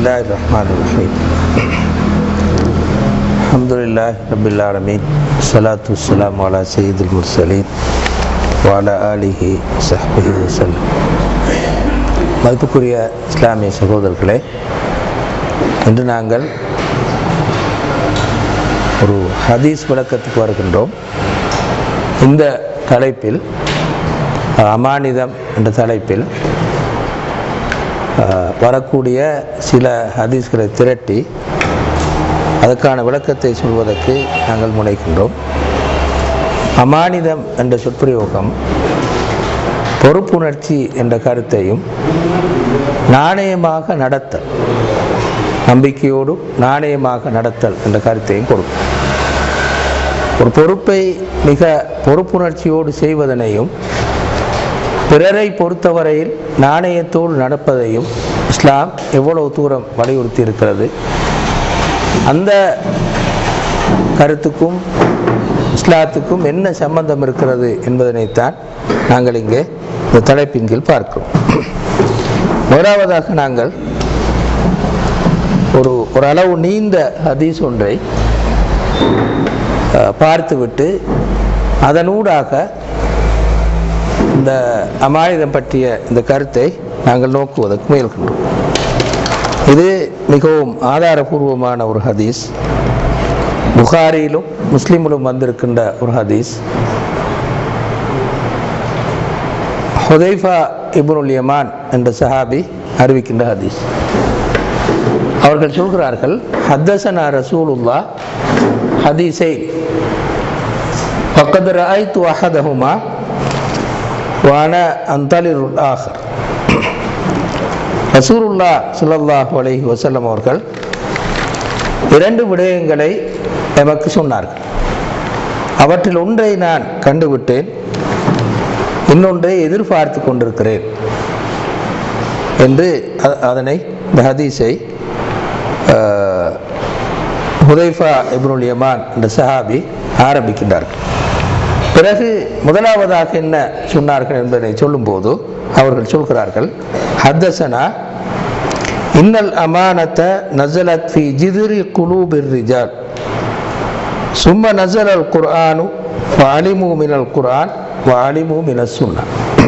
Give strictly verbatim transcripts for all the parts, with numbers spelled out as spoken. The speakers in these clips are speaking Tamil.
Bismillahirrahmanirrahim. Alhamdulillah Rabbil Alamin. Salatu wassalamu ala Sayyidil Mursalin wa ala alihi sahbihi wasallam. மதிப்புக்குரிய இஸ்லாமிய சகோதரர்களே, இன்று நாங்கள் ஒரு ஹதீஸ் விளக்கத்துக்கு வருகின்றோம். இந்த தலைப்பில் அமானிதம் என்ற தலைப்பில் வரக்கூடிய சில ஹதீஸ்களை திரட்டி அதற்கான விளக்கத்தை சொல்வதற்கு நாங்கள் முனைக்கின்றோம். அமானிதம் என்ற சொற்பிரயோகம் பொறுப்புணர்ச்சி என்ற கருத்தையும் நாணயமாக நடத்தல், நம்பிக்கையோடு நாணயமாக நடத்தல் என்ற கருத்தையும் கொடுக்கும். ஒரு பொறுப்பை மிக பொறுப்புணர்ச்சியோடு செய்வதனையும் பிறரை பொறுத்தவரையில் நாணயத்தோடு நடப்பதையும் இஸ்லாம் எவ்வளவு தூரம் வலியுறுத்தி இருக்கிறது. அந்த கருத்துக்கும் இஸ்லாத்துக்கும் என்ன சம்பந்தம் இருக்கிறது என்பதனைத்தான் நாங்கள் இங்கே இந்த தலைப்பின் கீழ் பார்க்கிறோம். முதலாவதாக நாங்கள் ஒரு ஒரு அளவு நீண்ட ஹதீஸ் ஒன்றை பார்த்துவிட்டு அதனூடாக இந்த அமானிதம் பற்றிய இந்த கருத்தை நாங்கள் நோக்குவதற்கு முயல்கின்றோம். இது மிகவும் ஆதாரபூர்வமான ஒரு ஹதீஸ். புகாரியிலும் முஸ்லிமிலும் வந்திருக்கின்ற ஒரு ஹதீஸ். ஹுதைஃபா இப்னுல் யமான் என்ற சஹாபி அறிவிக்கின்ற ஹதீஸ். அவர்கள் சொல்கிறார்கள், ஹத்தஸனா ரசூலுல்லாஹ் ஹதீஸை ஃபக்கத் ரஅய்து அஹதஹுமா வான அந்தலிருல் ஆஹர். ரசூலுல்லாஹ் ஸல்லல்லாஹு அலைஹி வஸல்லம் அவர்கள் இரண்டு விடயங்களை எமக்கு சொன்னார்கள். அவற்றில் ஒன்றை நான் கண்டுவிட்டேன், இன்னொன்றை எதிர்பார்த்து கொண்டிருக்கிறேன் என்று அதனை இந்த ஹதீஸை ஹுதைஃபா இப்னுல் யமான் என்ற சஹாபி ஆரம்பிக்கின்றார்கள். பிறகு முதலாவதாக என்ன சொன்னார்கள் என்பதை சொல்லும்போது அவர்கள் சொல்கிறார்கள், ஹத்தஸனா இன்னல் அமானத நஸலத் ஃபீ ஜித்ரி குலூபிர் ரிஜால் சும்ம நஸலல் குர்ஆனு வஅலிமு மினல் குர்ஆன் வஅலிமு மினஸ் சுன்னah.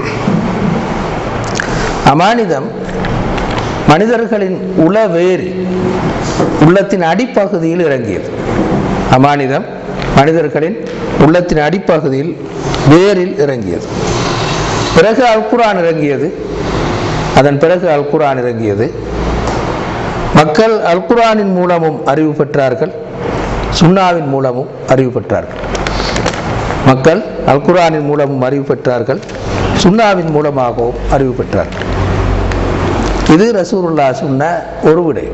அமானிதம் மனிதர்களின் உளவேறி உள்ளத்தின் அடிப்பகுதியில் இறங்கியது. அமானிதம் மனிதர்களின் உள்ளத்தின் அடிப்பகுதியில் வேரில் இறங்கியது. பிறகு அல் குர்ஆன் இறங்கியது. அதன் பிறகு அல் குர்ஆன் இறங்கியது. மக்கள் அல் குர்ஆனின் மூலமும் அறிவு பெற்றார்கள், சுன்னாவின் மூலமும் அறிவு பெற்றார்கள். மக்கள் அல் குர்ஆனின் மூலமும் அறிவு பெற்றார்கள், சுன்னாவின் மூலமாகவும் அறிவு பெற்றார்கள். இது ரசூலுல்லாஹ் சொன்ன ஒரு விடை.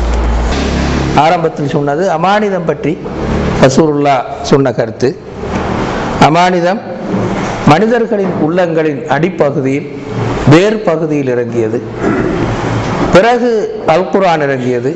ஆரம்பத்தில் சொன்னது அமானிதம் பற்றி ரசூலுல்லாஹ் சொன்ன கருத்து. அமானிதம் மனிதர்களின் உள்ளங்களின் அடிப்பகுதியில் வேர் பகுதியில் இறங்கியது. பிறகு அல் குர்ஆன் இறங்கியது.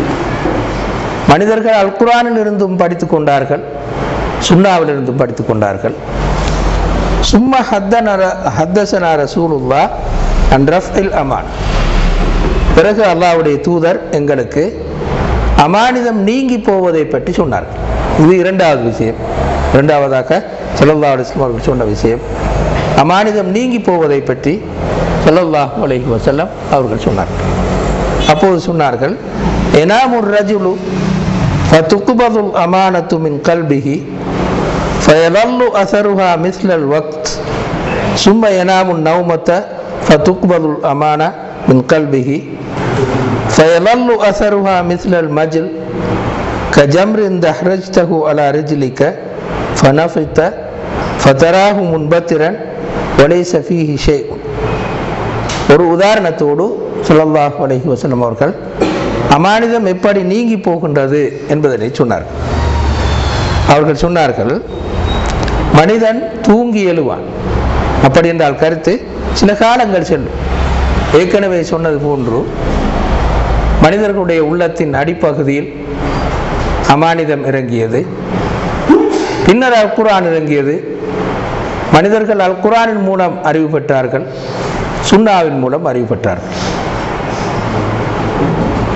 மனிதர்கள் அல் குர்ஆனில் இருந்தும் படித்து கொண்டார்கள், சுன்னாவில் இருந்தும் படித்து கொண்டார்கள். சும்மா ஹத்தஸனா ரசூலுல்லாஹ் அன் ரஃபில் அமான். பிறகு அல்லாஹ்வுடைய தூதர் எங்களுக்கு அமானிதம் நீங்கி போவதை பற்றி சொன்னார்கள். இது இரண்டாவது விஷயம். இரண்டாவதாக ஸல்லல்லாஹு அலைஹி வஸல்லம் அவர்கள் சொன்ன விஷயம் அமானிதம் நீங்கி போவதை பற்றி ஸல்லல்லாஹு அலைஹி வஸல்லம் அவர்கள் சொன்னார்கள். அப்போது சொன்னார்கள், எனாமுர் ரஜுலு ஃபதுக்பதுல் அமானத்து மின் கல்பிஹி ஃபயலல்லு அஸருஹா மிஸ்லல் வக்த் சும்ம எனாமுன் நௌமத ஃபதுக்பதுல் அமானா மின் கல்பிஹி ஃபயலல்லு அஸருஹா மிஸ்லல் மஜ்ல் கஜம்ரின் தஹ்ரஜ்தஹு அலா ரிஜ்லிக ஃபனஃபித ஃபதராஹு முன்பத்திரன் வலைஸ ஃபீஹி ஷைஉன். ஒரு உதாரணத்தோடு ஸல்லல்லாஹு அலைஹி வஸல்லம் அவர்கள் அமானிதம் எப்படி நீங்கி போகின்றது என்பதனை சொன்னார்கள். அவர்கள் சொன்னார்கள், மனிதன் தூங்கி எழுவான். அப்படி என்றால் கருத்து சில காலங்கள் செல்லும். ஏற்கனவே சொன்னது போன்று மனிதர்களுடைய உள்ளத்தின் அடிப்பகுதியில் அமானிதம் இறங்கியது. பின்னர் அல் குர்ஆன் இறங்கியது. மனிதர்கள் அல் குர்ஆனின் மூலம் அறிவு பெற்றார்கள், சுன்னாவின் மூலம் அறிவு பெற்றார்கள்.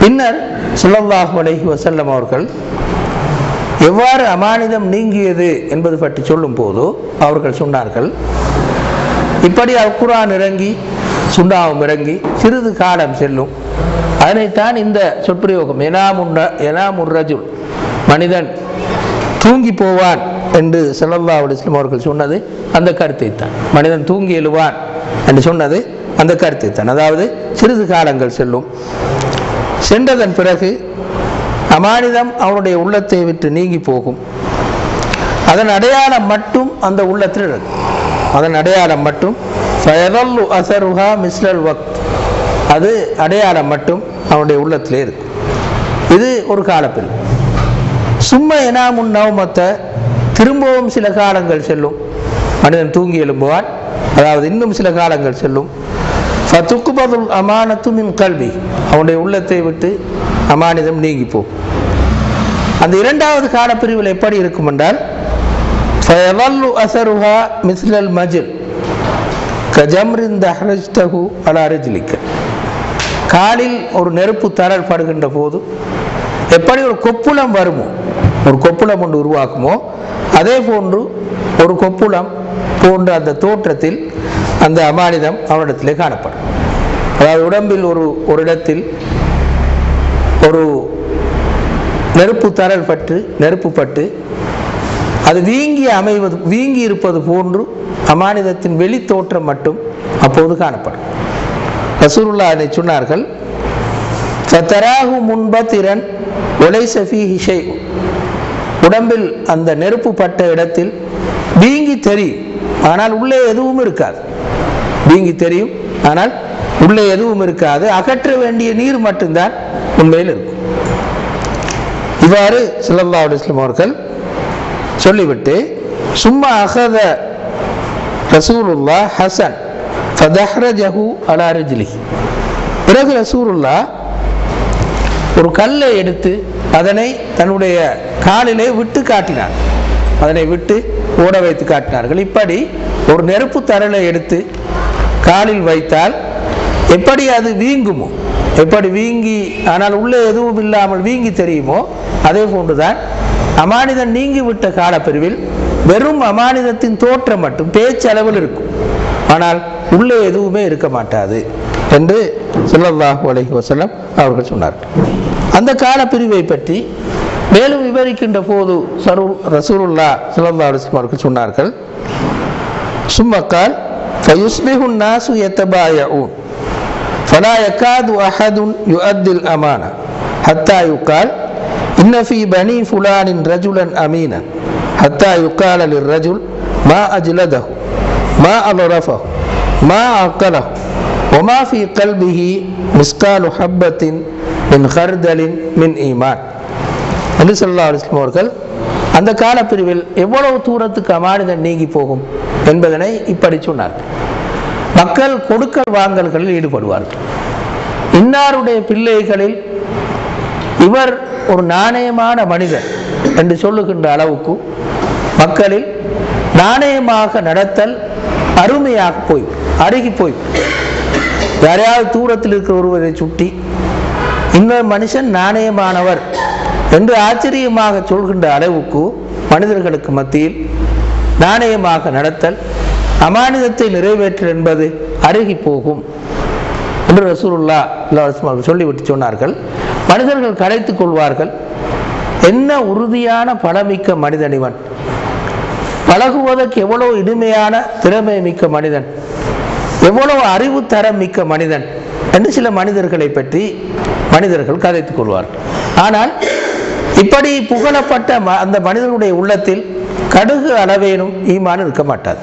பின்னர் ஸல்லல்லாஹு அலைஹி வஸல்லம் அவர்கள் எவ்வாறு அமானிதம் நீங்கியது என்பது பற்றி சொல்லும் போது அவர்கள் சொன்னார்கள், இப்படி அல் குர்ஆன் இறங்கி சுண்ணாவும் இறங்கி சிறிது காலம் செல்லும். அதனைத்தான் இந்த சொற்பிரயோகம் எனாமுன்ன எனாமுர் ரஜுல், மனிதன் தூங்கி போவான் என்று ஸல்லல்லாஹு அலைஹி வஸல்லம் அவர்கள் சொன்னது அந்த கருத்தை தான். மனிதன் தூங்கி எழுவான் என்று சொன்னது அந்த கருத்தை தான். அதாவது சிறிது காலங்கள் செல்லும், சென்றதன் பிறகு அமானிதம் அவனுடைய உள்ளத்தை விட்டு நீங்கி போகும். அதன் அடையாளம் மட்டும் அந்த உள்ளத்தில் இருக்கும். அதன் அடையாளம் மட்டும் ஃபயதல்லு அஸருஹா மிஸ்லல் வக்த், அது அடையாளம் மட்டும் அவனுடைய உள்ளத்திலே இருக்கும். இது ஒரு காலப்பில். சும்மா எனாமுன் நௌமத்தை, திரும்பவும் சில காலங்கள் செல்லும், மனிதன் தூங்கி எழும்புவான், அதாவது இன்னும் சில காலங்கள் செல்லும். ஃபதுக்பதுல் அமானத்து மின் கல்வி, அவனுடைய உள்ளத்தை விட்டு அமானிதம் நீங்கி போகும். அந்த இரண்டாவது காலப்பிரிவில் எப்படி இருக்கும் என்றால் ஃபயதல்லு அஸருஹா மிஸ்லல் மஜ்ல் கஜம்ரின் தஹ்ரஜ்தஹு அலா ரிஜ்லிக, காலில் ஒரு நெருப்பு தரல் படுகின்ற போது எப்படி ஒரு கொப்புளம் வருமோ, ஒரு கொப்புளம் ஒன்று உருவாக்குமோ, அதே போன்று ஒரு கொப்புளம் போன்ற அந்த தோற்றத்தில் அந்த அமானிதம் அவனிடத்திலே காணப்படும். அதாவது உடம்பில் ஒரு ஒரு இடத்தில் ஒரு நெருப்பு தரல் பட்டு நெருப்பு பட்டு அது வீங்கி அமைவது வீங்கி இருப்பது போன்று அமானிதத்தின் வெளி தோற்றம் மட்டும் அப்போது காணப்படும். ரசூலுல்லாஹ் அதை சொன்னார்கள், ஃபதராஹு முன்பத்திரன் வலைஸ ஃபீஹி ஷைஉன், உடம்பில் அந்த நெருப்பு பட்ட இடத்தில் வீங்கி தெரியும், ஆனால் உள்ளே எதுவும் இருக்காது. வீங்கி தெரியும், ஆனால் உள்ளே எதுவும் இருக்காது. அகற்ற வேண்டிய நீர் மட்டும்தான் உண்மையில் இருக்கும். இவ்வாறு ஸல்லல்லாஹு அலைஹி வஸல்லம் அவர்கள் சொல்லிவிட்டு, சும்மா அகத ரசூலுல்லாஹ் ஹசன் ஃபதஹ்ரஜஹு அலா ரிஜ்லிஹி, பிறகு ரசூலுல்லாஹ் ஒரு கல்லை எடுத்து அதனை தன்னுடைய காலிலே விட்டு காட்டினார், அதனை விட்டு ஓட வைத்து காட்டினார்கள். இப்படி ஒரு நெருப்பு தரலை எடுத்து காலில் வைத்தால் எப்படி அது வீங்குமோ, எப்படி வீங்கி ஆனால் உள்ளே எதுவும் இல்லாமல் வீங்கி தெரியுமோ, அதே போன்றுதான் அமானிதம் நீங்கி விட்ட காலப்பிரிவில் வெறும் அமானிதத்தின் தோற்றம் மட்டும் பேச்சளவில் இருக்கும், ஆனால் உள்ளே எதுவுமே இருக்க மாட்டாது என்று ஸல்லல்லாஹு அலைஹி வஸல்லம் அவர்கள் சொன்னார்கள். அந்த காலப்பிரிவை பற்றி மேலும் விவரிக்கின்ற போது ரசூலுல்லாஹ் ஸல்லல்லாஹு அலைஹி வஸல்லம் அவர்கள் சொன்னார்கள், சும்மக்கால் ஃபயுஸ்பிஹு நாசு யத்தபாயஊன் ஃபலா யகாது அஹதுன் யுஅத்தில் அமானா ஹத்தா யுகால் இன்ன ஃபீ பனி ஃபுலானின் ரஜுலன் அமீனன் ஹத்தா யுகால லிர்ரஜுல் மா அஜ்லதஹு மா அலரஃபஹு மா அக்கலஹு வமா ஃபீ கல்பிஹி மிஸ்காலு ஹப்பத்தின் மின் ஹர்தலின் மின் ஈமான் என்று ஸல்லல்லாஹு அலைஹி வஸல்லம் அவர்கள் அந்த காலப்பிரிவில் எவ்வளவு தூரத்துக்கு அமானிதம் நீங்கி போகும் என்பதனை இப்படி சொன்னார்கள். மக்கள் கொடுக்கல் வாங்கல்களில் ஈடுபடுவார்கள். இன்னாருடைய பிள்ளைகளில் இவர் ஒரு நாணயமான மனிதர் என்று சொல்லுகின்ற அளவுக்கு மக்களில் நாணயமாக நடத்தல் அருமையாக போய் அருகி போய் யாரையாவது தூரத்தில் இருக்கிற ஒருவரை சுட்டி இன்னொரு மனுஷன் நாணயமானவர் என்று ஆச்சரியமாக சொல்கின்ற அளவுக்கு மனிதர்களுக்கு மத்தியில் நாணயமாக நடத்தல், அமானிதத்தை நிறைவேற்றல் என்பது அருகி போகும் என்று ரசூலுல்லாஹ் ஸல்லல்லாஹு அலைஹி வஸல்லம் சொல்லிவிட்டு சொன்னார்கள். மனிதர்கள் கலைத்துக் கொள்வார்கள், என்ன உறுதியான பலமிக்க மனிதன் இவன், பழகுவதற்கு எவ்வளவு இனிமையான திறமை மிக்க மனிதன், எவ்வளவு அறிவு தரம் மிக்க மனிதன் என்று சில மனிதர்களை பற்றி மனிதர்கள் கதைத்துக் கொள்வார்கள். ஆனால் இப்படி புகழப்பட்ட அந்த மனிதனுடைய உள்ளத்தில் கடுகு அளவேனும் ஈமான் இருக்க மாட்டாது.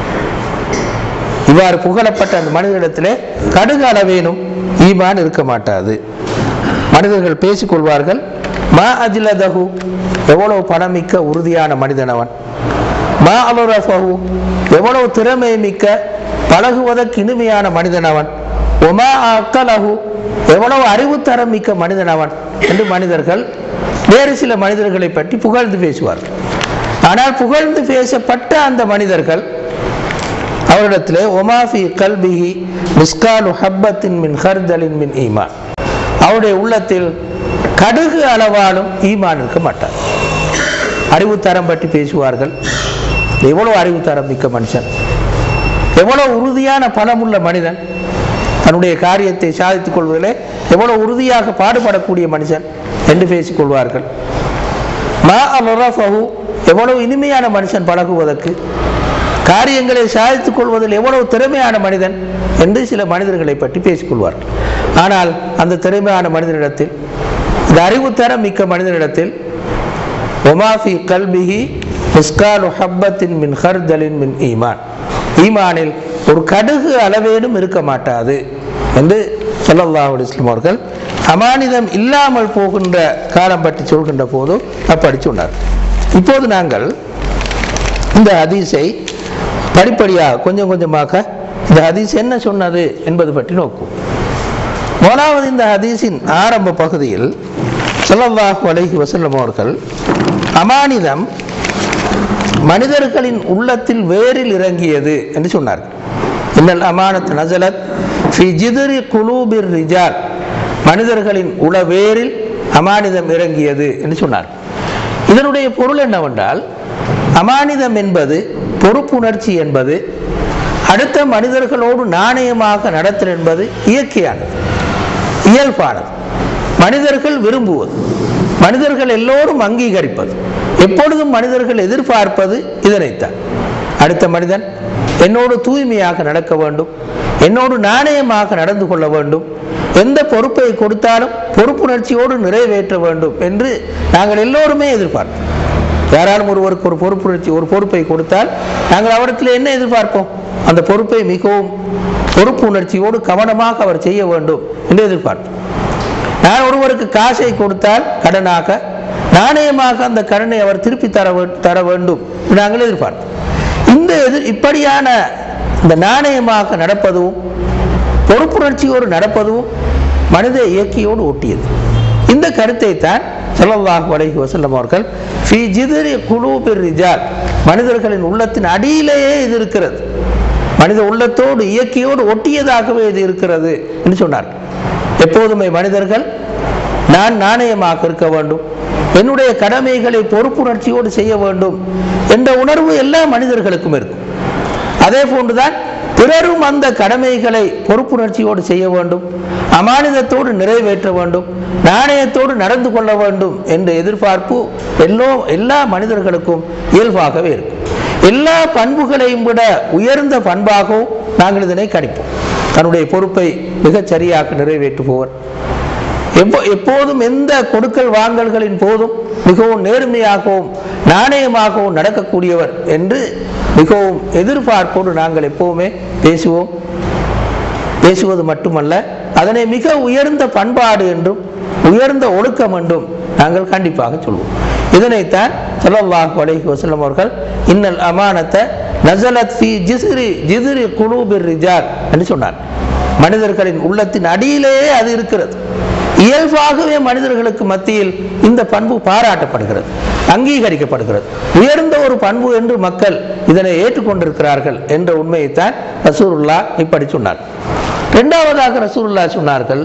இவ்வாறு புகழப்பட்ட அந்த மனிதனிடத்திலே கடுகு அளவேனும் ஈமான் இருக்க மாட்டாது. மனிதர்கள் பேசிக்கொள்வார்கள், மா அஜ்லதஹு, எவ்வளவு பணமிக்க உறுதியான மனிதன் அவன், மா அலரஃபஹு, எவ்வளவு திறமை மிக்க பழகுவதற்கு இனிமையான மனிதன் அவன், ஒமா அக்கலஹு, எவ்வளவு அறிவுத்தரம் மிக்க மனிதன் அவன் என்று மனிதர்கள் வேறு சில மனிதர்களை பற்றி புகழ்ந்து பேசுவார்கள். ஆனால் புகழ்ந்து பேசப்பட்ட அந்த மனிதர்கள் அவரிடத்திலே ஒமாஃபி கல்பிஹி மிஸ்காலு ஹப்பத்தின் மின் ஹர்தலின் மின் ஈமான், அவருடைய உள்ளத்தில் கடுகு அளவாலும் ஈமான் இருக்க மாட்டார். அறிவுத்தரம் பற்றி பேசுவார்கள். எவ்வளவு அறிவுத்தரம் மிக்க மனுஷன், எவ்வளவு உறுதியான பலமுள்ள மனிதன், தன்னுடைய காரியத்தை சாதித்துக் கொள்வதிலே எவ்வளவு உறுதியாக பாடுபடக்கூடிய மனுஷன் என்று பேசிக் கொள்வார்கள். மா அலரஃபஹு, எவ்வளவு இனிமையான மனுஷன் பழகுவதற்கு, காரியங்களை சாதித்துக் கொள்வதில் எவ்வளவு திறமையான மனிதன் என்று சில மனிதர்களை பற்றி பேசிக்கொள்வார்கள். ஆனால் அந்த திறமையான மனிதனிடத்தில், இந்த அறிவுத்தரம் மிக்க மனிதனிடத்தில் ஒமாஃபி கல்பிஹி மிஸ்காலு ஹப்பத்தின் மின் ஹர்தலின் மின் ஈமான், ஈமானில் ஒரு கடுகு அளவேனும் இருக்க மாட்டாது என்று ஸல்லல்லாஹு அலைஹி வஸல்லம் அவர்கள் அமானிதம் இல்லாமல் போகின்ற காலம் பற்றி சொல்கின்ற போது அப்படி சொன்னார். இப்போது நாங்கள் இந்த ஹதீஸை படிப்படியாக கொஞ்சம் கொஞ்சமாக இந்த ஹதீஸ் என்ன சொன்னது என்பது பற்றி நோக்கும். முதலாவது, இந்த ஹதீஸின் ஆரம்ப பகுதியில் ஸல்லல்லாஹு அலைஹி வஸல்லம் அவர்கள் அமானிதம் மனிதர்களின் உள்ளத்தில் வேரில் இறங்கியது என்று சொன்னார்கள். இன்னல் அமானத் நஸலத் ஃபி ஜித்ரி குலூபிர் ரிஜால், மனிதர்களின் உளவேரில் அமானிதம் இறங்கியது என்று சொன்னார். இதனுடைய பொருள் என்னவென்றால், அமானிதம் என்பது, பொறுப்புணர்ச்சி என்பது, அடுத்த மனிதர்களோடு நாணயமாக நடத்தல் என்பது இயற்கையானது, இயல்பானது, மனிதர்கள் விரும்புவது, மனிதர்கள் எல்லோரும் அங்கீகரிப்பது, எப்பொழுதும் மனிதர்கள் எதிர்பார்ப்பது இதனைத்தான். அடுத்த மனிதன் என்னோடு தூய்மையாக நடக்க வேண்டும், என்னோடு நாணயமாக நடந்து கொள்ள வேண்டும், எந்த பொறுப்பை கொடுத்தாலும் பொறுப்புணர்ச்சியோடு நிறைவேற்ற வேண்டும் என்று நாங்கள் எல்லோருமே எதிர்பார்ப்போம். யாராலும் ஒருவருக்கு ஒரு பொறுப்புணர்ச்சி ஒரு பொறுப்பை கொடுத்தால் நாங்கள் அவரிடத்தில் என்ன எதிர்பார்ப்போம்? அந்த பொறுப்பை மிகவும் பொறுப்புணர்ச்சியோடு கவனமாக அவர் செய்ய வேண்டும் என்று எதிர்பார்ப்போம். நான் ஒருவருக்கு காசை கொடுத்தால் கடனாக, நாணயமாக அந்த கடனை அவர் திருப்பி தர தர வேண்டும் என்று நாங்கள் எதிர்பார்ப்போம். இந்த எதிர் இப்படியான இந்த நாணயமாக நடப்பதும் பொறுப்புணர்ச்சியோடு நடப்பதும் மனித இயற்கையோடு ஒட்டியது. இந்த கருத்தை தான் ஸல்லல்லாஹு அலைஹி வஸல்லம் அவர்கள் ஃபீ ஜித்ரி குலூபிர் ரிஜால், மனிதர்களின் உள்ளத்தின் அடியிலேயே இது இருக்கிறது, மனித உள்ளத்தோடு இயற்கையோடு ஒட்டியதாகவே இது இருக்கிறது என்று சொன்னார். எப்போதுமே மனிதர்கள் நான் நாணயமாக இருக்க வேண்டும், என்னுடைய கடமைகளை பொறுப்புணர்ச்சியோடு செய்ய வேண்டும் என்ற உணர்வு எல்லா மனிதர்களுக்கும் இருக்கும். அதே போன்றுதான் பிறரும் அந்த கடமைகளை பொறுப்புணர்ச்சியோடு செய்ய வேண்டும், அமானிதத்தோடு நிறைவேற்ற வேண்டும், நாணயத்தோடு நடந்து கொள்ள வேண்டும் என்ற எதிர்பார்ப்பு எல்லோ எல்லா மனிதர்களுக்கும் இயல்பாகவே இருக்கும். எல்லா பண்புகளையும் விட உயர்ந்த பண்பாகவும் நாங்கள் இதனை கணிப்போம். தன்னுடைய பொறுப்பை மிகச் சரியாக நிறைவேற்றுபவர், எப்போ எப்போதும் எந்த கொடுக்கல் வாங்கல்களின் போதும் மிகவும் நேர்மையாகவும் நாணயமாகவும் நடக்கக்கூடியவர் என்று மிகவும் எதிர்பார்ப்போடு நாங்கள் எப்போவுமே பேசுவோம். பேசுவது மட்டுமல்ல, அதனை மிக உயர்ந்த பண்பாடு என்றும் உயர்ந்த ஒழுக்கம் என்றும் நாங்கள் கண்டிப்பாக சொல்வோம். இதனைத்தான் ஸல்லல்லாஹு அலைஹி வஸல்லம் அவர்கள் இன்னல் அமானத நஸலத் ஃபீ ஜிஸ்ரி ஜித்ரி குலூபிர் ரிஜால் என்று சொன்னார். மனிதர்களின் உள்ளத்தின் அடியிலேயே அது இருக்கிறது. இயல்பாகவே மனிதர்களுக்கு மத்தியில் இந்த பண்பு பாராட்டப்படுகிறது, அங்கீகரிக்கப்படுகிறது, உயர்ந்த ஒரு பண்பு என்று மக்கள் இதனை ஏற்றுக்கொண்டிருக்கிறார்கள் என்ற உண்மையைத்தான் ரசூலுல்லாஹ் இப்படி சொன்னார். இரண்டாவதாக ரசூலுல்லாஹ் சொன்னார்கள்,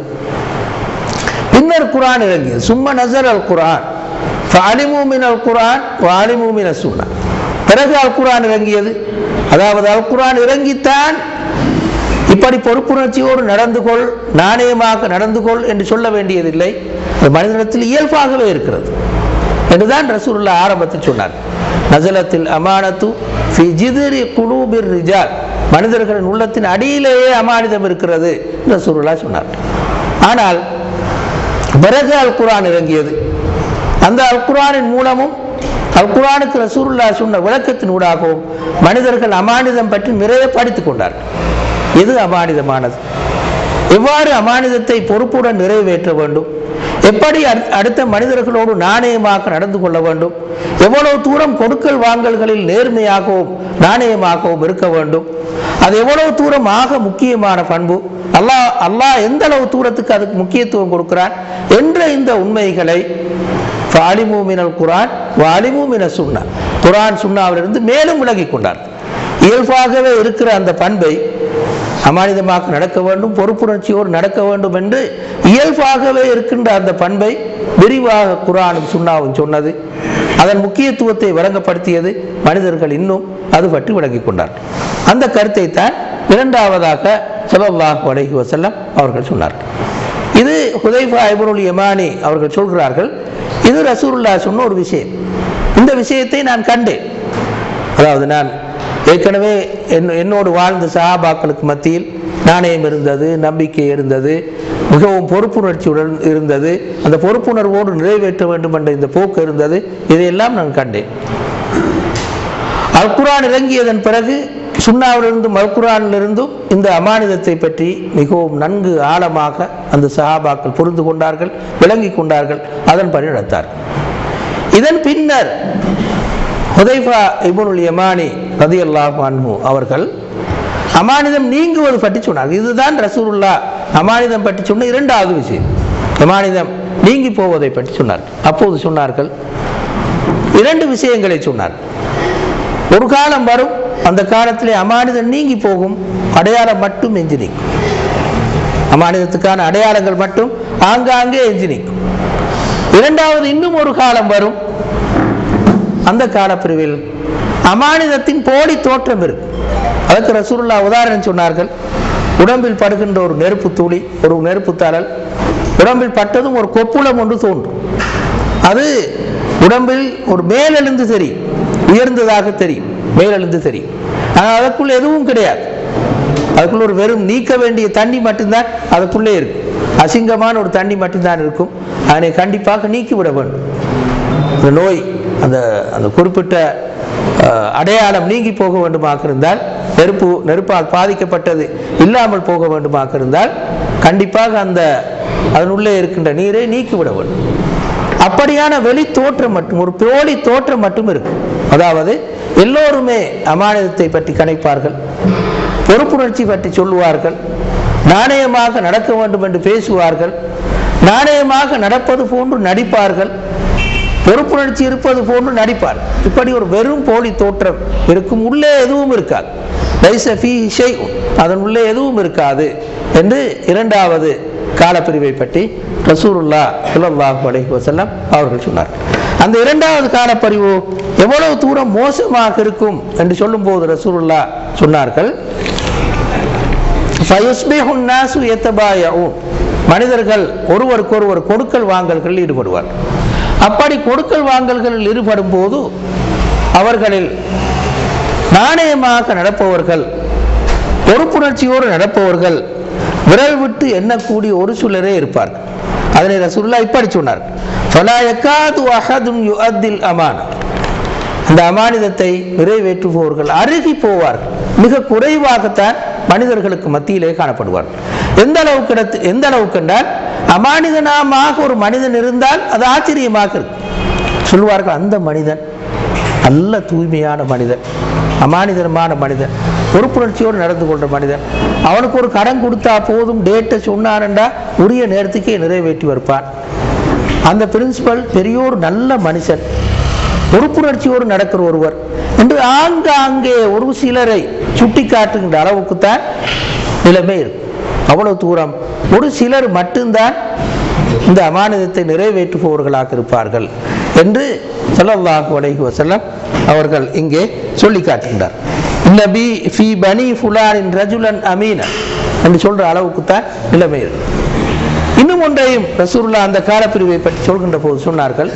பின்னர் குர்ஆன் இறங்கியது. சும்ம நஸல் அல் குர்ஆன் ஃபஅலிமு மினல் குர்ஆன் வஅலிமு மினஸ் சுன்னah. பிறகு அல் குர்ஆன் இறங்கியது. அதாவது அல் குர்ஆன் இறங்கித்தான் இப்படி பொறுப்புணர்ச்சியோடு நடந்து கொள், நாணயமாக நடந்து கொள் என்று சொல்ல வேண்டியதில்லை, மனிதனிடத்தில் இயல்பாகவே இருக்கிறது என்றுதான் ரசூலுல்லாஹ் ஆரம்பத்தில் சொன்னார். நஸலத்தில் அமானத்து ஃபீ ஜித்ரி குலூபிர் ரிஜால், மனிதர்களின் உள்ளத்தின் அடியிலேயே அமானிதம் இருக்கிறது என்று ரசூலுல்லாஹ் சொன்னார். ஆனால் பிறகு அல் குர்ஆன் இறங்கியது. அந்த அல் குர்ஆனின் மூலமும் அல் குர்ஆனுக்கு ரசூலுல்லாஹ் சொன்ன விளக்கத்தின் ஊடாகவும் மனிதர்கள் அமானிதம் பற்றி நிறைய படித்துக் கொண்டார்கள். எது அமானிதமானது, எவ்வாறு அமானிதத்தை பொறுப்புடன் நிறைவேற்ற வேண்டும், எப்படி அடுத்த மனிதர்களோடு நாணயமாக நடந்து கொள்ள வேண்டும், எவ்வளவு தூரம் கொடுக்கல் வாங்கல்களில் நேர்மையாகவும் நாணயமாகவும் இருக்க வேண்டும், அது எவ்வளவு தூரம் ஆக முக்கியமான பண்பு, அல்லாஹ் அல்லாஹ் எந்த அளவு தூரத்துக்கு அதுக்கு முக்கியத்துவம் கொடுக்கிறான் என்ற இந்த உண்மைகளை ஃபஅலிமு மினல் குர்ஆன் வஅலிமு மினஸ் சுன்னah, குர்ஆன் சுன்னாவிலிருந்து மேலும் விலகி கொண்டார். இயல்பாகவே இருக்கிற அந்த பண்பை அமானிதமாக நடக்க வேண்டும், பொறுப்புணர்ச்சியோடு நடக்க வேண்டும் என்று இயல்பாகவே இருக்கின்ற அந்த பண்பை விரிவாக குர்ஆனும் சுன்னாவும் சொன்னது. அதன் முக்கியத்துவத்தை விளங்கப்படுத்தியது. மனிதர்கள் இன்னும் அது பற்றி விளங்கிக் கொண்டார்கள். அந்த கருத்தை தான் இரண்டாவதாக ஸல்லல்லாஹு அலைஹி வஸல்லம் அவர்கள் சொன்னார்கள். இது ஹுதைஃபா இப்னுல் யமானி அவர்கள் சொல்கிறார்கள், இது ரசூலுல்லாஹ் சொன்ன ஒரு விஷயம். இந்த விஷயத்தை நான் கண்டேன். அதாவது நான் ஏற்கனவே என்னோடு வாழ்ந்த சஹாபாக்களுக்கு மத்தியில் நாணயம் இருந்தது, நம்பிக்கை இருந்தது, மிகவும் பொறுப்புணர்ச்சியுடன் இருந்தது, அந்த பொறுப்புணர்வோடு நிறைவேற்ற வேண்டும் என்ற இந்த போக்கு இருந்தது. இதையெல்லாம் நான் கண்டேன். அல் குர்ஆன் இறங்கியதன் பிறகு சுன்னாவிலிருந்தும் அல் குர்ஆனிலிருந்தும் இந்த அமானிதத்தை பற்றி மிகவும் நன்கு ஆழமாக அந்த சஹாபாக்கள் புரிந்து கொண்டார்கள், விளங்கி கொண்டார்கள், அதன்படி நடத்தார்கள். இதன் பின்னர் ஹுதைஃபா இப்னுல் யமானி ரலியல்லாஹு அன்ஹு அவர்கள் அமானிதம் நீங்குவது பற்றி சொன்னார்கள். இதுதான் ரசூலுல்லாஹ் அமானிதம் பற்றி சொன்ன இரண்டாவது விஷயம். அமானிதம் நீங்கி போவதை பற்றி சொன்னார்கள். அப்போது சொன்னார்கள், இரண்டு விஷயங்களை சொன்னார்கள். ஒரு காலம் வரும், அந்த காலத்திலே அமானிதம் நீங்கி போகும், அடையாளம் மட்டும் எஞ்சி நிற்கும். அமானிதத்துக்கான அடையாளங்கள் மட்டும் ஆங்காங்கே எஞ்சி நிற்கும். இரண்டாவது, இன்னும் ஒரு காலம் வரும், அந்த காலப்பிரிவில் அமானிதத்தின் போலி தோற்றம் இருக்கும். அதற்கு ரசூலுல்லாஹ் உதாரணம் சொன்னார்கள். உடம்பில் படுகின்ற ஒரு நெருப்பு தூளி, ஒரு நெருப்பு தழல் உடம்பில் பட்டதும் ஒரு கொப்புளம் ஒன்று தோன்றும். அது உடம்பில் ஒரு மேலெழுந்து தெரியும், உயர்ந்ததாக தெரியும், மேலெழுந்து தெரியும். ஆனால் அதற்குள்ள எதுவும் கிடையாது. அதுக்குள்ள ஒரு வெறும் நீக்க வேண்டிய தண்ணி மட்டும்தான் அதுக்குள்ளே இருக்கும். அசிங்கமான ஒரு தண்ணி மட்டும்தான் இருக்கும். அதனை கண்டிப்பாக நீக்கிவிட வேண்டும். இந்த நோய், அந்த அந்த குறிப்பிட்ட அடையாளம் நீங்கி போக வேண்டுமாக இருந்தால், நெருப்பு நெருப்பால் பாதிக்கப்பட்டது இல்லாமல் போக வேண்டுமாக இருந்தால் கண்டிப்பாக அந்த அதனுள்ளே இருக்கின்ற நீரை நீக்கிவிட வேண்டும். அப்படியான வெளி தோற்றம் மட்டும், ஒரு போலி தோற்றம் மட்டும் இருக்கும். அதாவது எல்லோருமே அமானிதத்தை பற்றி கணிப்பார்கள், பொறுப்புணர்ச்சி பற்றி சொல்லுவார்கள், நாணயமாக நடக்க வேண்டும் என்று பேசுவார்கள், நாணயமாக நடப்பது போன்று நடிப்பார்கள், பொறுப்புணர்ச்சி இருப்பது போன்று நடிப்பார். இப்படி ஒரு வெறும் போலி தோற்றம் இருக்கும், உள்ளே எதுவும் இருக்காது. அதன் உள்ளே எதுவும் இருக்காது என்று இரண்டாவது காலப்பிரிவை பற்றி ரசூலுல்லாஹ் ஸல்லல்லாஹு அலைஹி வஸல்லம் அவர்கள் சொன்னார்கள். அந்த இரண்டாவது காலப்பிரிவு எவ்வளவு தூரம் மோசமாக இருக்கும் என்று சொல்லும் போது ரசூலுல்லாஹ் சொன்னார்கள், மனிதர்கள் ஒருவருக்கொருவர் கொடுக்கல் வாங்கல்களில் ஈடுபடுவார். அப்படி கொடுக்கல் வாங்கல்களில் ஈடுபடும் போது அவர்களில் நாணயமாக நடப்பவர்கள், பொறுப்புணர்ச்சியோடு நடப்பவர்கள் விரல் விட்டு எண்ணக்கூடிய ஒரு சிலரே இருப்பார்கள். அதனை ரசூலுல்லாஹ் இப்படி சொன்னார், அந்த அமானிதத்தை நிறைவேற்றுபவர்கள் அருகி போவார்கள், மிக குறைவாகத்தான் மனிதர்களுக்கு மத்தியிலே காணப்படுவார்கள். எந்த அளவுக்கு எந்த அளவுக்கு என்றால், அமானிதனாமாக ஒரு மனிதன் இருந்தால் அது ஆச்சரியமாக இருக்கும். சொல்வார்கள், அந்த மனிதன் நல்ல தூய்மையான மனிதன், அமானிதனமான மனிதன், பொறுப்புணர்ச்சியோடு நடந்து கொண்ட மனிதன், அவனுக்கு ஒரு கடன் கொடுத்தா போதும், டேட்டை சொன்னான்டா உரிய நேரத்துக்கே நிறைவேற்றி வைப்பான், அந்த பிரின்சிபல் பெரியோர் நல்ல மனுஷன், பொறுப்புணர்ச்சியோடு நடக்கிற ஒருவர் என்று ஆங்காங்கே ஒரு சிலரை சுட்டி காட்டுகின்ற அளவுக்குத்தான் நிலைமை இருக்கும். அவ்வளவு தூரம் ஒரு சிலர் மட்டும்தான் இந்த அமானிதத்தை நிறைவேற்றுபவர்களாக இருப்பார்கள் என்று ஸல்லல்லாஹு அலைஹி வஸல்லம் அவர்கள் இங்கே சொல்லி காட்டுகின்றார். நபி ஃபீ பனி ஃபுலானின் ரஜுலன் அமீனா என்று சொல்ற அளவுக்கு தான் நிலைமை இருக்கு. இன்னும் ஒன்றையும் ரசூலுல்லாஹ் அந்த காலப்பிரிவை பற்றி சொல்கின்ற போது சொன்னார்கள்,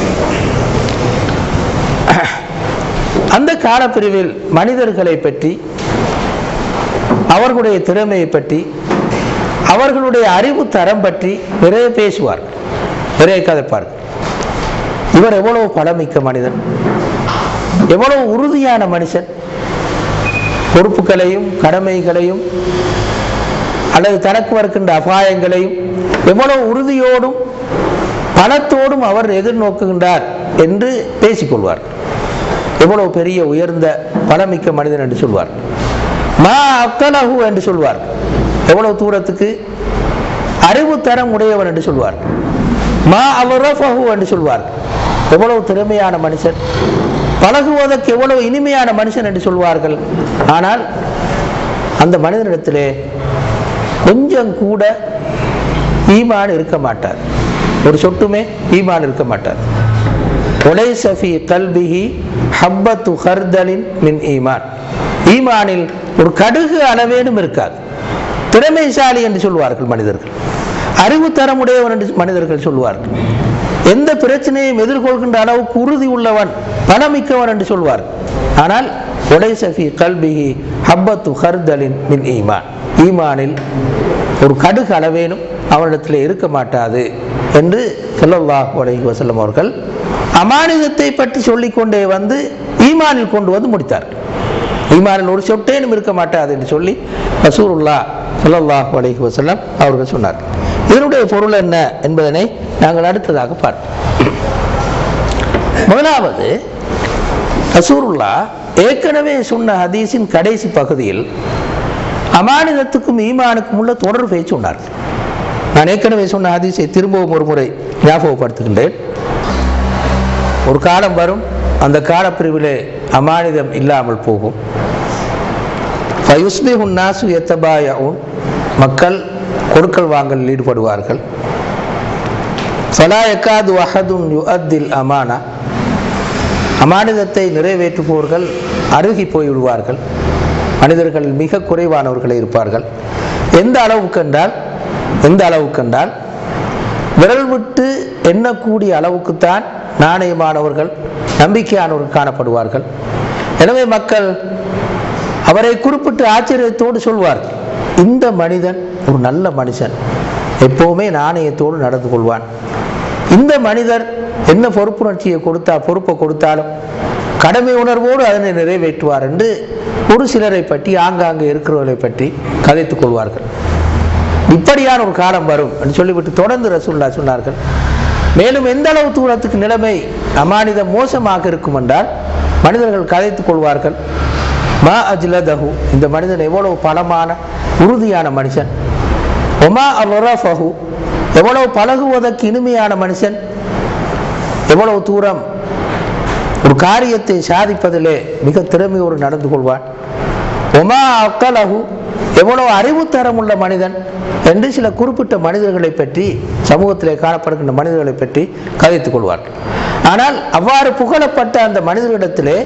அந்த காலப்பிரிவில் மனிதர்களை பற்றி, அவர்களுடைய திறமையை பற்றி, அவர்களுடைய அறிவு தரம் பற்றி நிறைய பேசுவார்கள், நிறைய கதைப்பார்கள். இவர் எவ்வளவு பலமிக்க மனிதன், எவ்வளவு உறுதியான மனுஷன், பொறுப்புகளையும் கடமைகளையும் அல்லது தனக்கு வருகின்ற அபாயங்களையும் எவ்வளவு உறுதியோடும் பணத்தோடும் அவர் எதிர்நோக்குகின்றார் என்று பேசிக்கொள்வார். எவ்வளவு பெரிய உயர்ந்த பலமிக்க மனிதன் என்று சொல்வார். மா அக்கலஹு என்று சொல்வார். எவ்வளவு தூரத்துக்கு அறிவு தரம் உடையவன் என்று சொல்வார். மா அவரஃபஹு என்று சொல்வார். எவ்வளவு திறமையான மனுஷன், பழகுவதற்கு எவ்வளவு இனிமையான மனுஷன் என்று சொல்வார்கள். ஆனால் அந்த மனிதனிடத்திலே கொஞ்சம் கூட ஈமான் இருக்க மாட்டார், ஒரு சொட்டுமே ஈமான் இருக்க மாட்டார். உலைஸ ஃபீ கல்பிஹி ஹப்பத்து ஹர்தலின் மின் ஈமான், ஈமானில் ஒரு கடுகு அளவேனும் இருக்காது. திறமைசாலி என்று சொல்வார்கள் மனிதர்கள், அறிவு தரமுடையவன் என்று மனிதர்கள் சொல்வார்கள், எந்த பிரச்சனையும் எதிர்கொள்கின்ற அளவுக்கு உறுதி உள்ளவன், பணமிக்கவன் என்று சொல்வார்கள். ஆனால் உலைஸ ஃபீ கல்பிஹி ஹப்பத்து ஹர்தலின் மின் ஈமான், ஈமானில் ஒரு கடுகு அளவேனும் அவனிடத்தில் இருக்க மாட்டாது என்று ஸல்லல்லாஹு அலைஹி வஸல்லம் அவர்கள் அமானிதத்தை பற்றி சொல்லிக்கொண்டே வந்து ஈமானில் கொண்டு வந்து முடித்தார்கள். ஈமானில் ஒரு சொட்டேனும் இருக்க மாட்டாது என்று சொல்லி ரசூலுல்லாஹ் ஸல்லல்லாஹு அலைஹி வஸல்லம் அவர்கள் சொன்னார்கள். இதனுடைய பொருள் என்ன என்பதனை நாங்கள் அடுத்ததாக பார்ப்போம். முதலாவது, ரசூலுல்லாஹ் ஏற்கனவே சொன்ன ஹதீஸின் கடைசி பகுதியில் அமானிதத்துக்கும் ஈமானுக்கும் உள்ள தொடர்பை சொன்னார்கள். நான் ஏற்கனவே சொன்ன ஹதீஸை திரும்பவும் ஒரு முறை ஞாபகப்படுத்துகின்றேன். ஒரு காலம் வரும், அந்த காலப்பிரிவிலே அமானிதம் இல்லாமல் போகும். ஃபயுஸ்பிஹுன் நாசு யத்தபாயஊன், மக்கள் கொடுக்கல் வாங்கலில் ஈடுபடுவார்கள். ஃபலா யகாது அஹதுன் யுஅத்தில் அமானா, அமானிதத்தை நிறைவேற்றுபவர்கள் அருகி போய்விடுவார்கள். மனிதர்கள் மிக குறைவானவர்களே இருப்பார்கள். எந்த அளவுக்கு என்றால் எந்த அளவுக்கு என்றால் விரல் விட்டு எண்ணக்கூடிய அளவுக்குத்தான் நாணயமானவர்கள், நம்பிக்கையானவர்கள் காணப்படுவார்கள். எனவே மக்கள் அவரை குறிப்பிட்டு ஆச்சரியத்தோடு சொல்வார்கள், இந்த மனிதன் ஒரு நல்ல மனுஷன், எப்பவுமே நாணயத்தோடு நடந்து கொள்வான். இந்த மனிதர் என்ன பொறுப்புணர்ச்சியை கொடுத்தா பொறுப்பை கொடுத்தாலும் கடமை உணர்வோடு அதனை நிறைவேற்றுவார் என்று ஒரு சிலரை பற்றி, ஆங்காங்கே இருக்கிறவர்களை பற்றி கதைத்துக் கொள்வார்கள். இப்படியான ஒரு காலம் வரும் என்று சொல்லிவிட்டு தொடர்ந்து ரசூலுல்லாஹ் சொன்னார்கள், மேலும் எந்த அளவு தூரத்துக்கு நிலைமை அமானிதம் மோசமாக இருக்கும் என்றால் மனிதர்கள் கதைத்துக் கொள்வார்கள், மா அஜ்லதஹு, இந்த மனிதன் எவ்வளவு பலமான உறுதியான மனுஷன், ஒமா அர்ரஃபஹு, எவ்வளவு பழகுவதற்கு இனிமையான மனுஷன், எவ்வளவு தூரம் ஒரு காரியத்தை சாதிப்பதிலே மிக திறமையோடு நடந்து கொள்வான், ஒமா அக்கலஹு, எவ்வளவு அறிவு தரமுள்ள மனிதன் என்று சில குறிப்பிட்ட மனிதர்களை பற்றி, சமூகத்திலே காணப்படுகின்ற மனிதர்களை பற்றி கதைத்துக் கொள்வார்கள். ஆனால் அவ்வாறு புகழப்பட்ட அந்த மனிதர்களிடத்திலே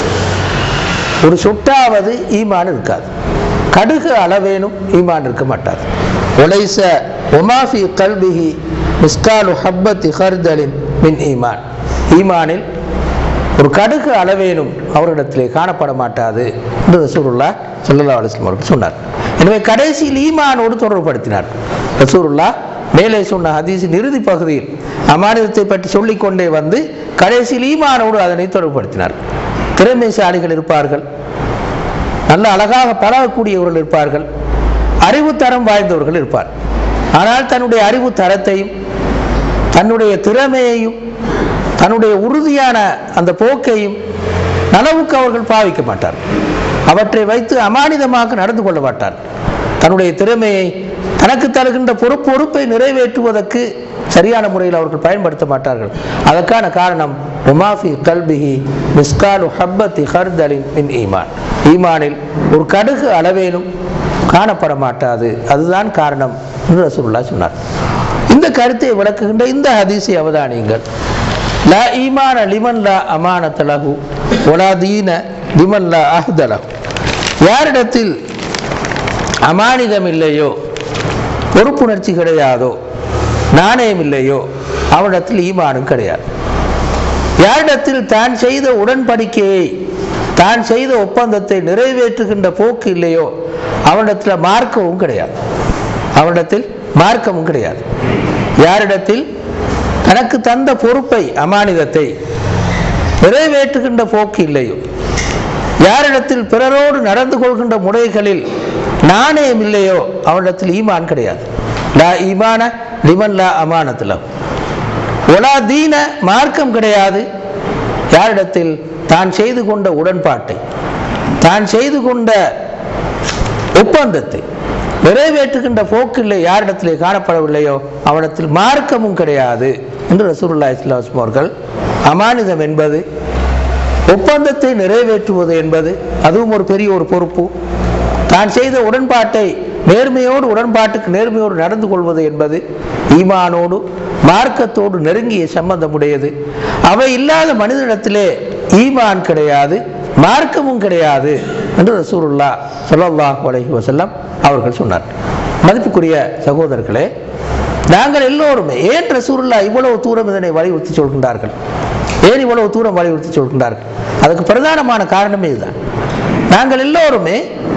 ஒரு சொட்டாவது ஈமான் இருக்காது, கடுகு அளவேனும் ஈமான் இருக்க மாட்டாது. உலைஸ வமா ஃபீ கல்பிஹி மிஸ்காலு ஹப்பத்தி ஹர்தலின் மின் ஈமான், ஈமானில் ஒரு கடுகு அளவேனும் அவரிடத்திலே காணப்பட மாட்டாது என்று ரசூலுல்லாஹ் ஸல்லல்லாஹு அலைஹி வஸல்லம் அவர்கள் சொன்னார். எனவே கடைசியில் ஈமானோடு தொடர்புபடுத்தினார். ரசூலுல்லாஹ் மேலே சொன்ன ஹதீஸின் இறுதி பகுதியில் அமானிதத்தை பற்றி சொல்லிக்கொண்டே வந்து கடைசியில் ஈமானோடு அதனை தொடர்புபடுத்தினார். திறமைசாலிகள் இருப்பார்கள், நல்ல அழகாக பழகக்கூடியவர்கள் இருப்பார்கள், அறிவு தரம் வாய்ந்தவர்கள் இருப்பார். ஆனால் தன்னுடைய அறிவு தரத்தையும் தன்னுடைய திறமையையும் தன்னுடைய உறுதியான அந்த போக்கையும் நனவுக்கு அவர்கள் பாவிக்க மாட்டார். அவற்றை வைத்து அமானிதமாக நடந்து கொள்ள மாட்டார். தன்னுடைய திறமையை தனக்கு தருகின்ற பொறுப்பு பொறுப்பை நிறைவேற்றுவதற்கு சரியான முறையில் அவர்கள் பயன்படுத்த மாட்டார்கள். அதற்கான காரணம் உமாஃபி கல்பிஹி மிஸ்காலு ஹப்பத்தி ஹர்தலின் மின் ஈமான், ஈமானில் ஒரு கடுகு அளவேனும் காணப்பட மாட்டாது, அதுதான் காரணம் என்று ரசூலுல்லாஹ் சொன்னார். இந்த கருத்தை விளக்குகின்ற இந்த ஹதீஸை அவதானியுங்கள். லா ஈமான லிமன் லா அமானத லஹு வலா தீன லிமன் லா அஹ்த லஹு, யாரிடத்தில் அமானிதம் இல்லையோ, பொறுப்புணர்ச்சி கிடையாதோ, நாணயம் இல்லையோ, அவனிடத்தில் ஈமானும் கிடையாது. யாரிடத்தில் தான் செய்த உடன்படிக்கையை, தான் செய்த ஒப்பந்தத்தை நிறைவேற்றுகின்ற போக்கு இல்லையோ, அவனிடத்தில் மார்க்கமும் கிடையாது. அவனிடத்தில் மார்க்கமும் கிடையாது. யாரிடத்தில் தனக்கு தந்த பொறுப்பை, அமானிதத்தை நிறைவேற்றுகின்ற போக்கு இல்லையோ, யாரிடத்தில் பிறரோடு நடந்து கொள்கின்ற முறைகளில் நாணயம் இல்லையோ, அவனிடத்தில் ஈமான் கிடையாது. லா ஈமான லிமன் லா அமானத லஹு வலா தீன, மார்க்கம் கிடையாது யாரிடத்தில் தான் செய்து கொண்ட உடன்பாட்டை, தான் செய்து கொண்ட ஒப்பந்தத்தை நிறைவேற்றுகின்ற போக்கில்லை யாரிடத்திலே காணப்படவில்லையோ, அவனிடத்தில் மார்க்கமும் கிடையாது என்று ரசூலுல்லாஹி ஸல்லல்லாஹு அலைஹி வஸல்லம் அவர்கள் அமானிதம் என்பது, ஒப்பந்தத்தை நிறைவேற்றுவது என்பது, அதுவும் ஒரு பெரிய ஒரு பொறுப்பு. தான் செய்த உடன்பாட்டை நேர்மையோடு உடன்பாட்டுக்கு நேர்மையோடு நடந்து கொள்வது என்பது ஈமானோடு மார்க்கத்தோடு நெருங்கிய சம்பந்தமுடையது. அவை இல்லாத மனிதனிடத்திலே ஈமான் கிடையாது, மார்க்கமும் கிடையாது என்று ரசூலுல்லாஹ் ஸல்லல்லாஹு அலைஹி வஸல்லம் அவர்கள் சொன்னார். மதிப்புக்குரிய சகோதரர்களே, நாங்கள் எல்லோருமே ஏன் ரசூலுல்லாஹ் இவ்வளவு தூரம் இதனை வலியுறுத்தி சொல்கின்றார்கள், ஏன் இவ்வளவு தூரம் வலியுறுத்தி சொல்கின்றார்கள்? அதுக்கு பிரதானமான காரணமே இதுதான். நாங்கள் எல்லோருமே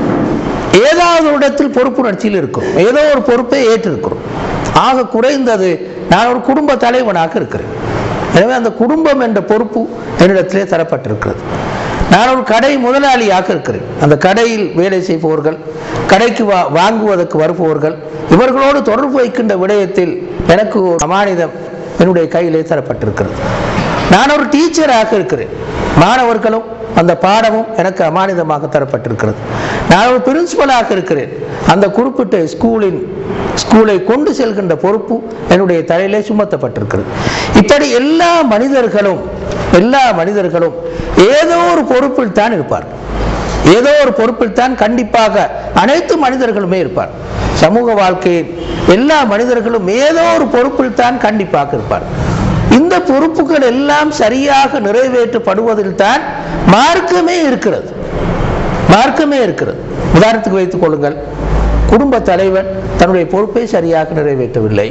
ஏதாவது ஒரு இடத்தில் பொறுப்புணர்ச்சியில் இருக்கிறோம், ஏதோ ஒரு பொறுப்பை ஏற்றிருக்கிறோம். ஆக குறைந்தது நான் ஒரு குடும்ப தலைவனாக இருக்கிறேன். எனவே அந்த குடும்பம் என்ற பொறுப்பு என்னிடத்திலே தரப்பட்டிருக்கிறது. நான் ஒரு கடை முதலாளியாக இருக்கிறேன். அந்த கடையில் வேலை செய்பவர்கள், கடைக்கு வா வாங்குவதற்கு வருபவர்கள், இவர்களோடு தொடர்பு வைக்கின்ற விடயத்தில் எனக்கு ஒரு அமானிதம் என்னுடைய கையிலே தரப்பட்டிருக்கிறது. நான் ஒரு டீச்சராக இருக்கிறேன். மாணவர்களும் அந்த பாடமும் எனக்கு அமானிதமாக தரப்பட்டிருக்கிறது. நான் ஒரு பிரின்சிபலாக இருக்கிறேன். அந்த குறிப்பிட்ட ஸ்கூலின் ஸ்கூலை கொண்டு செல்கின்ற பொறுப்பு என்னுடைய தலையிலே சுமத்தப்பட்டிருக்கிறது. இப்படி எல்லா மனிதர்களும் எல்லா மனிதர்களும் ஏதோ ஒரு பொறுப்பில் தான் இருப்பார். ஏதோ ஒரு பொறுப்பில் தான் கண்டிப்பாக அனைத்து மனிதர்களுமே இருப்பார். சமூக வாழ்க்கையில் எல்லா மனிதர்களும் ஏதோ ஒரு பொறுப்பில் தான் கண்டிப்பாக இருப்பார். இந்த பொறுப்புகள் எல்லாம் சரியாக நிறைவேற்றப்படுவதில் தான் மார்க்கமே இருக்கிறது. மார்க்கமே இருக்கிறது. உதாரணத்துக்கு வைத்துக் கொள்ளுங்கள், குடும்ப தலைவர் தன்னுடைய பொறுப்பை சரியாக நிறைவேற்றவில்லை,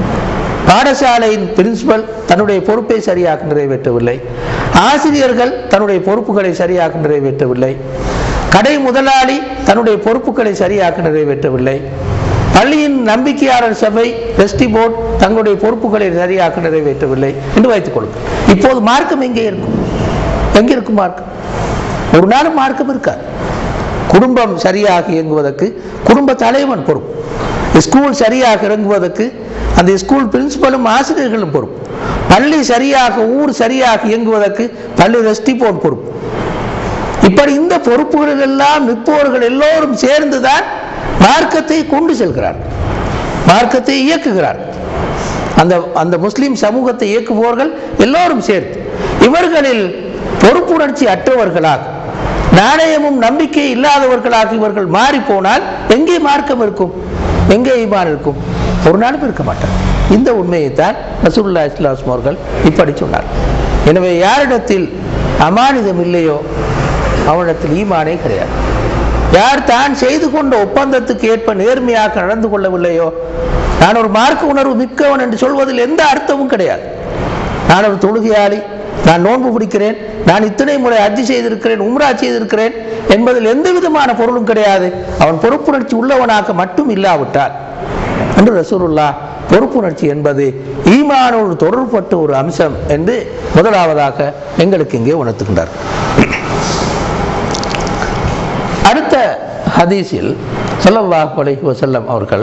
பாடசாலையின் பிரின்சிபல் தன்னுடைய பொறுப்பை சரியாக நிறைவேற்றவில்லை, ஆசிரியர்கள் தன்னுடைய பொறுப்புகளை சரியாக நிறைவேற்றவில்லை, கடை முதலாளி தன்னுடைய பொறுப்புகளை சரியாக நிறைவேற்றவில்லை, பள்ளியின் நம்பிக்கையாளர் சபை ரெஸ்டி போர்டு தங்களுடைய பொறுப்புகளை சரியாக நிறைவேற்றவில்லை என்று வைத்துக் கொள்ளுங்கள். இப்போது மார்க்கம் எங்கே இருக்கும்? எங்கே இருக்கும் மார்க்கம்? ஒரு நாளும் மார்க்கம் இருக்காது. குடும்பம் சரியாக இயங்குவதற்கு குடும்ப தலைவன் பொறுப்பு, ஸ்கூல் சரியாக இறங்குவதற்கு அந்த ஸ்கூல் பிரின்சிபலும் ஆசிரியர்களும் பொறுப்பு, பள்ளி சரியாக ஊர் சரியாக இயங்குவதற்கு பள்ளி ரெஸ்டி போர்டு பொறுப்பு. இப்படி இந்த பொறுப்புகளில் எல்லாம் நிற்பவர்கள் எல்லோரும் சேர்ந்துதான் மார்க்கத்தை கொண்டு செல்கிறார், மார்க்கத்தை இயக்குகிறார். அந்த அந்த முஸ்லிம் சமூகத்தை இயக்குபவர்கள் எல்லோரும் சேர்த்து இவர்களில் பொறுப்புணர்ச்சி அற்றவர்களாக, நாணயமும் நம்பிக்கை இல்லாதவர்களாக இவர்கள் மாறி போனால் எங்கே மார்க்கம் இருக்கும்? எங்கே ஈமான் இருக்கும்? ஒரு நாளும் இருக்க மாட்டார். இந்த உண்மையை தான் ரசூலுல்லாஹி ஸல்லல்லாஹு அலைஹி வஸல்லம் அவர்கள் இப்படி சொன்னார். எனவே யாரிடத்தில் அமானிதம் இல்லையோ அவனிடத்தில் ஈமானே கிடையாது. யார் தான் செய்து கொண்ட ஒப்பந்தத்துக்கு ஏற்ப நேர்மையாக நடந்து கொள்ளவில்லையோ, நான் ஒரு மார்க்க உணர்வு மிக்கவன் என்று சொல்வதில் எந்த அர்த்தமும் கிடையாது. நான் ஒரு தொழுகையாளி, நான் நோன்பு பிடிக்கிறேன், நான் இத்தனை முறை ஹஜ் செய்திருக்கிறேன், உம்ரா செய்திருக்கிறேன் என்பதில் எந்த விதமான பொருளும் கிடையாது. அவன் பொறுப்புணர்ச்சி உள்ளவனாக மட்டும் இல்லாவிட்டால் என்று ரசூலுல்லாஹ் பொறுப்புணர்ச்சி என்பது ஈமானோடு தொடர்பட்ட ஒரு அம்சம் என்று முதலாவதாக எங்களுக்கு இங்கே உணர்த்துகின்றார். அடுத்த ஹதீஸில் ஸல்லல்லாஹு அலைஹி வஸல்லம் அவர்கள்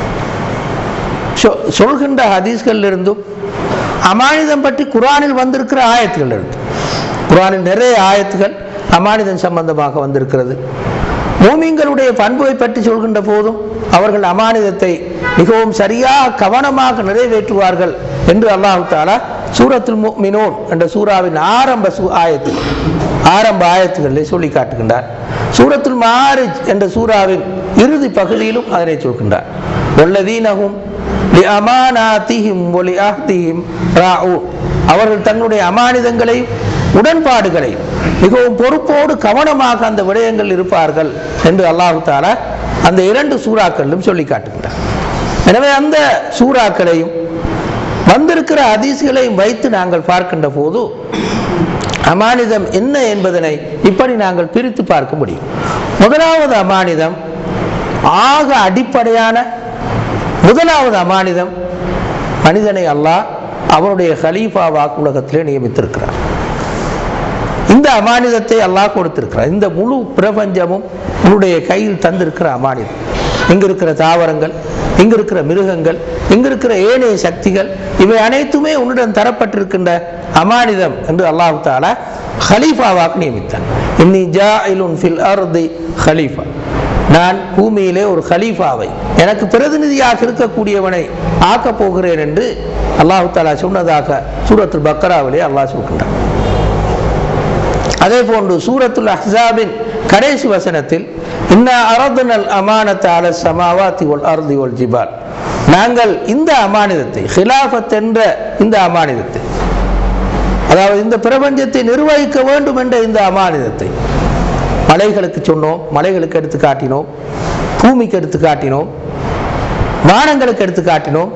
சொல்கின்ற ஹதீஸ்கள் இருந்தும் அமானிதம் பற்றி குர்ஆனில் வந்திருக்கிற ஆயத்துகள் இருந்து, குர்ஆனில் நிறைய ஆயத்துகள் அமானிதம் சம்பந்தமாக வந்திருக்கிறது. மூமின்களுடைய பண்பை பற்றி சொல்கின்ற போதும் அவர்கள் அமானிதத்தை மிகவும் சரியாக கவனமாக நிறைவேற்றுவார்கள் என்று அல்லாஹ் தஆலா சூரத்துல் முஃமினூன் என்ற சூராவின் ஆரம்ப ஆயத்து ஆரம்ப ஆயத்துக்களை சொல்லி காட்டுகின்றார். சூரத்துல் மாரிஜ் என்ற சூராவின் இறுதி பகுதியிலும் அதனை சொல்கின்றார். வல்லதீனஹும் லிஅமானாதிஹிம் வலிஅஹ்திஹிம் ராஊன், அவர்கள் தங்களுடைய அமானிதங்களை உடன்பாடுகளை மிகவும் பொறுப்போடு கவனமாக அந்த விடயங்கள் இருப்பார்கள் என்று அல்லாஹ் தஆலா அந்த இரண்டு சூறாக்களிலும் சொல்லி காட்டுகின்றார். எனவே அந்த சூறாக்களையும் வந்திருக்கிற ஹதீஸ்களையும் வைத்து நாங்கள் பார்க்கின்ற போது அமானிதம் என்ன என்பதனை இப்படி நாங்கள் பிரித்து பார்க்க முடியும். முதலாவது அமானிதம், ஆக அடிப்படையான முதலாவது அமானிதம், மனிதனை அல்லாஹ் அவருடைய கலீஃபாவாக உலகத்திலே நியமித்திருக்கிறார். இந்த அமானிதத்தை அல்லாஹ் கொடுத்திருக்கிறார். இந்த முழு பிரபஞ்சமும் உன்னுடைய கையில் தந்திருக்கிற அமானிதம். இங்க இருக்கிற தாவரங்கள், இங்க இருக்கிற மிருகங்கள், இங்க இருக்கிற ஏனைய சக்திகள், இவை அனைத்துமே உன்னிடம் தரப்பட்டிருக்கின்ற அமானிதம் என்று அல்லாஹ் தஆலா ஹலீஃபாவாக நியமித்தார். இன்னி ஜாஇலுன் ஃபில் அர்தி ஹலீஃபா, நான் பூமியிலே ஒரு ஹலீஃபாவை, எனக்கு பிரதிநிதியாக இருக்கக்கூடியவனை ஆக்கப் போகிறேன் என்று அல்லாஹ் தஆலா சொன்னதாக சூரத்துல் பக்ராவிலே அல்லாஹ் சொல்கின்றார். அதே போன்று சூரத்துல் அஹ்ஸாபின் கடைசி வசனத்தில் இன்னா அரதுனல் அமானத அல ஸமாவாதி வல் அர்தி வல் ஜிபால், நாங்கள் இந்த அமானிதத்தை, ஹிலாஃபத் என்ற இந்த அமானிதத்தை, அதாவது இந்த பிரபஞ்சத்தை நிர்வகிக்க வேண்டும் என்ற இந்த அமானிதத்தை மலைகளுக்கு சொன்னோம், மலைகளுக்கு எடுத்து காட்டினோம், பூமிக்கு எடுத்து காட்டினோம், வானங்களுக்கு எடுத்து காட்டினோம்.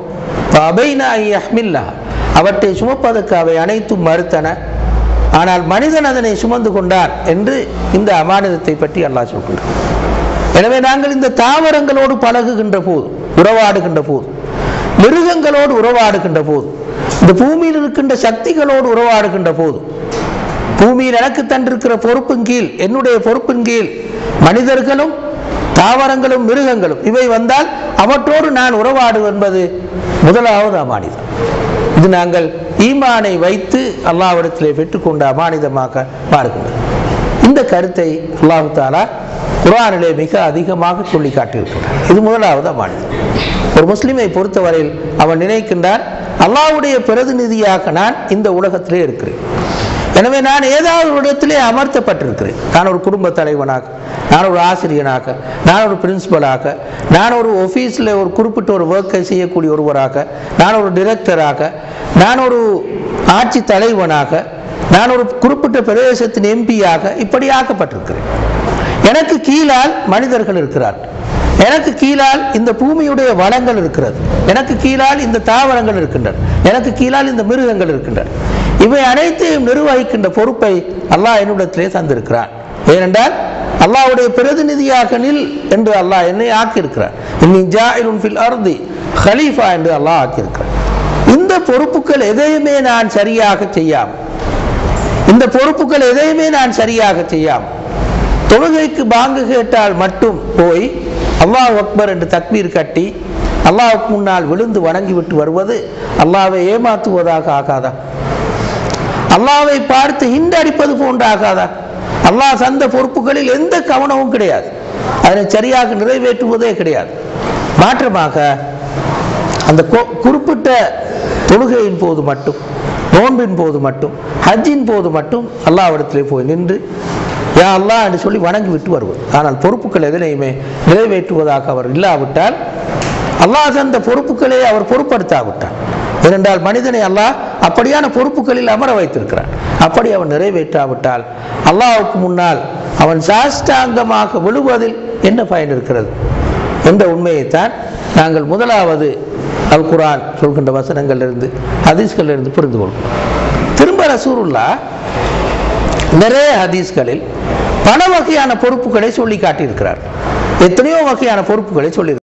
அவற்றை சுமப்பதற்கு அவை அனைத்தும் மறுத்தன, ஆனால் மனிதன் அதனை சுமந்து கொண்டான் என்று இந்த அமானிதத்தை பற்றி அல்லாஹ் சொல்கிறார். எனவே நாங்கள் இந்த தாவரங்களோடு பழகுகின்ற போது, உறவாடுகின்ற போது, மிருகங்களோடு உறவாடுகின்ற போது, இந்த பூமியில் இருக்கின்ற சக்திகளோடு உறவாடுகின்ற போது, பூமியில் எனக்கு தந்திருக்கிற பொறுப்பின் கீழ், என்னுடைய பொறுப்பின் கீழ் மனிதர்களும் தாவரங்களும் மிருகங்களும் இவை வந்தால் அவற்றோடு நான் உறவாடு என்பது முதலாவது அமானிதம். இது நாங்கள் ஈமானை வைத்து அல்லாஹ்விடத்திலே பெற்றுக்கொண்ட அமானிதமாக பார்க்கின்றது. இந்த கருத்தை அல்லாஹ் தஆலா குர்ஆனிலே மிக அதிகமாக சொல்லி காட்டியிருக்கிறார். இது முதலாவது அமானிதம். ஒரு முஸ்லிமை பொறுத்தவரையில் அவன் நினைக்கின்றான், அல்லாஹ்வுடைய பிரதிநிதியாக நான் இந்த உலகத்திலே இருக்கிறேன், எனவே நான் ஏதாவது ஒரு இடத்திலே அமர்த்தப்பட்டிருக்கிறேன். நான் ஒரு குடும்ப தலைவனாக, நான் ஒரு ஆசிரியனாக, நான் ஒரு பிரின்சிபலாக, நான் ஒரு ஆஃபீஸில் ஒரு குறிப்பிட்ட ஒரு ஒர்க்கை செய்யக்கூடிய ஒருவராக, நான் ஒரு டிரெக்டராக, நான் ஒரு ஆட்சி தலைவனாக, நான் ஒரு குறிப்பிட்ட பிரதேசத்தின் எம்பியாக இப்படி ஆக்கப்பட்டிருக்கிறேன். எனக்கு கீழால் மனிதர்கள் இருக்கிறார்கள், எனக்கு கீழால் இந்த பூமியுடைய வளங்கள் இருக்கிறது, எனக்கு கீழால் இந்த தாவரங்கள் இருக்கின்றன, எனக்கு கீழால் இந்த மிருகங்கள் இருக்கின்றன. இவை அனைத்தையும் நிர்வகிக்கின்ற பொறுப்பை அல்லாஹ் என்னிடத்திலே தந்திருக்கிறான். ஏனென்றால் அல்லாஹ்வுடைய பிரதிநிதியாக நில் என்று அல்லாஹ் என்னை ஆக்கியிருக்கிறார். இன்னி ஜாயிலுன் ஃபில் அர்தி ஹலீஃபா என்று அல்லாஹ் ஆக்கியிருக்கிறார். இந்த பொறுப்புகள் எதையுமே நான் சரியாக செய்யாமல், இந்த பொறுப்புகள் எதையுமே நான் சரியாக செய்யாமல், தொழுகைக்கு பாங்கு கேட்டால் மட்டும் போய் அல்லாஹ் அக்பர் என்று தக்பீர் கட்டி அல்லாஹ்வுக்கு முன்னால் விழுந்து வணங்கிவிட்டு வருவது அல்லாஹ்வை ஏமாற்றுவதாக ஆகாதா? அல்லாஹ்வை பார்த்து ஹிண்ட் அடிப்பது போன்று ஆகாதா? அல்லாஹ் தந்த பொறுப்புகளில் எந்த கவனமும் கிடையாது, அதனை சரியாக நிறைவேற்றுவதே கிடையாது. மாற்றமாக அந்த குறிப்பிட்ட தொழுகையின் போது மட்டும், நோன்பின் போது மட்டும், ஹஜ்ஜின் போது மட்டும் அல்லாஹ்விடத்திலே போய் நின்று யா அல்லாஹ் என்று சொல்லி வணங்கி விட்டு வருவது. ஆனால் பொறுப்புகள் எதனையுமே நிறைவேற்றுவதாக அவர் இல்லாவிட்டால், அல்லாஹ் தந்த பொறுப்புகளை அவர் பொறுப்படுத்தாவிட்டார். ஏனென்றால் மனிதனை அல்லாஹ் அப்படியான பொறுப்புகளில் அமர வைத்திருக்கிறார். அப்படி அவன் நிறைவேற்றாவிட்டால் அல்லாஹ்வுக்கு முன்னால் அவன் சாஷ்டாங்கமாக விழுவதில் என்ன பயன் இருக்கிறது என்ற உண்மையைத்தான் நாங்கள் முதலாவது அல் குர்ஆன் சொல்கின்ற வசனங்களிலிருந்து, ஹதீஸ்களிலிருந்து புரிந்து கொள்கிறோம். திரும்ப ரசூலுல்லாஹ் நிறைய ஹதீஸ்களில் பல வகையான பொறுப்புகளை சொல்லி காட்டியிருக்கிறார். எத்தனையோ வகையான பொறுப்புகளை சொல்லி